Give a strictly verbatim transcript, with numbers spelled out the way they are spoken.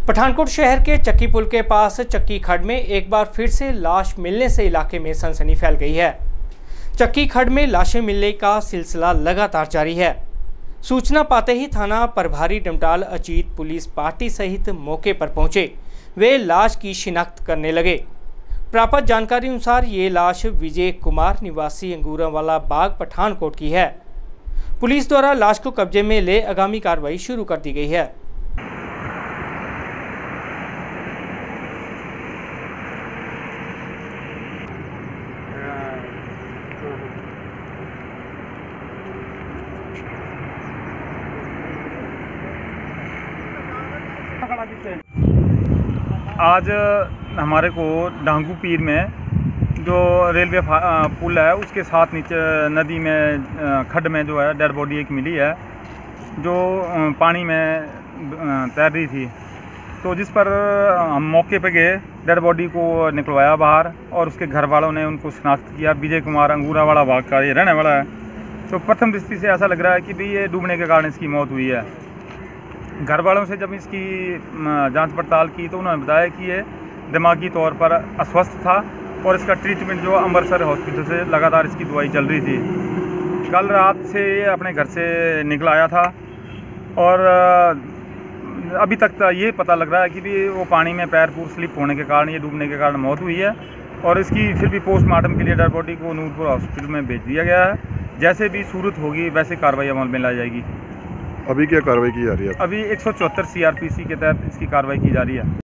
पठानकोट शहर के चक्की पुल के पास चक्की खड्ड में एक बार फिर से लाश मिलने से इलाके में सनसनी फैल गई है। चक्की खड्ड में लाशें मिलने का सिलसिला लगातार जारी है। सूचना पाते ही थाना प्रभारी डमटाल अजीत पुलिस पार्टी सहित मौके पर पहुंचे। वे लाश की शिनाख्त करने लगे। प्राप्त जानकारी अनुसार ये लाश विजय कुमार निवासी अंगूरावाला बाग पठानकोट की है। पुलिस द्वारा लाश को कब्जे में ले आगामी कार्रवाई शुरू कर दी गई है। आज हमारे को डांगू पीर में जो रेलवे पुल है उसके साथ नीचे नदी में खड्ड में जो है डेड बॉडी एक मिली है जो पानी में तैर रही थी। तो जिस पर हम मौके पे गए, डेड बॉडी को निकलवाया बाहर और उसके घर वालों ने उनको शिनाख्त किया। विजय कुमार अंगूरावाला बाग का ये रहने वाला है। तो प्रथम दृष्टि से ऐसा लग रहा है कि भाई ये डूबने के कारण इसकी मौत हुई है। घर वालों से जब इसकी जांच पड़ताल की तो उन्होंने बताया कि ये दिमागी तौर पर अस्वस्थ था और इसका ट्रीटमेंट जो अमृतसर हॉस्पिटल से लगातार इसकी दवाई चल रही थी। कल रात से ये अपने घर से निकल आया था और अभी तक तो ये पता लग रहा है कि भी वो पानी में पैर पूर स्लिप होने के कारण, ये डूबने के कारण मौत हुई है। और इसकी फिर भी पोस्टमार्टम के लिए डेड बॉडी को नूरपुर हॉस्पिटल में भेज दिया गया है। जैसे भी सूरत होगी वैसे कार्रवाई अमल में लाई जाएगी। अभी क्या कार्रवाई की जा रही है? अभी एक सौ चौहत्तर सी आर पी सी के तहत इसकी कार्रवाई की जा रही है।